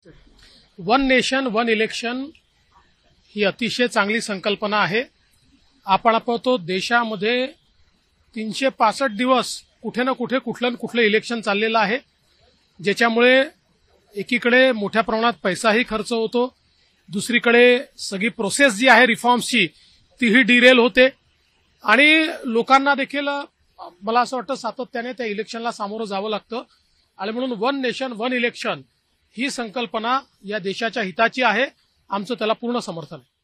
One nation one election ही अतिशय चांगली संकल्पना आहे। आपण पाहतो देशामध्ये 365 दिवस कुठे ना कुठलं इलेक्शन चाललेलं आहे, ज्याच्यामुळे एकीकडे मोठ्या प्रमाणात पैसाही खर्च होतो, दुसरीकडे सगळी प्रोसेस जी आहे रिफॉर्म्सची तीही डिरेल होते आणि लोकांना देखील मला असं वाटतं सातत्याने त्या इलेक्शनला सामोरं जावं लागतं। आणि म्हणून वन नेशन वन इलेक्शन ही संकल्पना या देशाच्या हिताची आहे, आमचं त्याला पूर्ण समर्थन आहे।